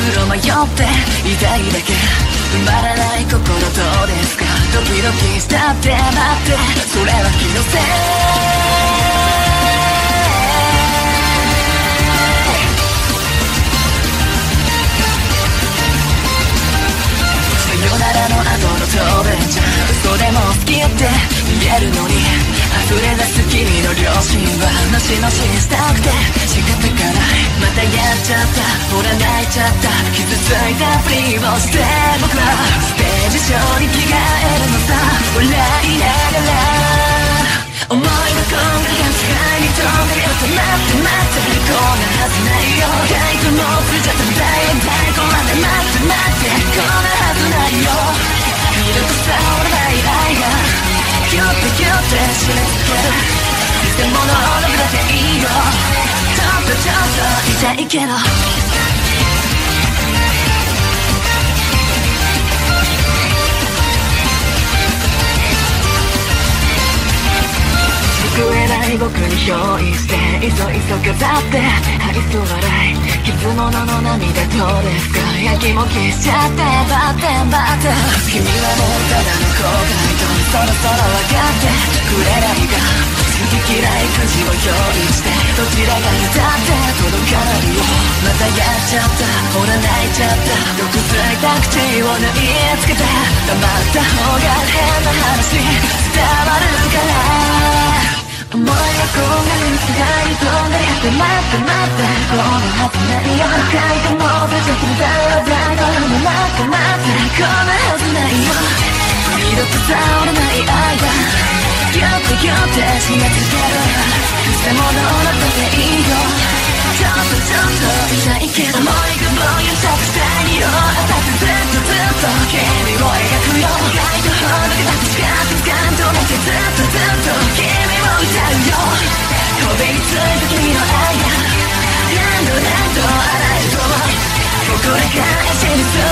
路迷って痛いだけ埋まらない心どうですか。ドキドキしたって待ってそれは気のせい。さよならの後の答弁じゃ嘘でも好きって言えるのに溢れ出す君の良心はのしのししたくて仕方がない。またやっちゃったほら泣いちゃった傷ついたふりをして僕はステージ上に着替えるのさ笑いながら思いのこんな世界に飛んでよって待って待ってこんなはずないよタイトもついちゃったんだよ太鼓まで待って待ってこんなはずないよ二度と触らない愛がギュッてギュッて締め付ける偽物を脱ぐだけいいよちょっと痛いけど救えない僕に憑依していそいそ飾って愛想笑い傷物の涙どうですか。やきもきしちゃってバッテンバッテン君はもうただの後悔とそろそろ分かってくれないか。好き嫌いくじを用意してどちらがいたって届かないよ。またやっちゃったほら泣いちゃった毒づいた口を縫い付けて黙った方が変な話伝わるから思いがこんなに世界に飛んでやって待って待ってこのはずないよ書いても出ちゃってんだよだからも待って待ってこんなはずないよ二度と触らない愛がギュッてギュッて締め付ける偽物のだっていいよちょっと痛いけど思いがぼんやりしたくしたいよ当たってずっと君を描くよ書いた方だけだって誓って掴んとなってずっと君を歌うよこびりついた君の愛が何度洗えるとこれ返しにする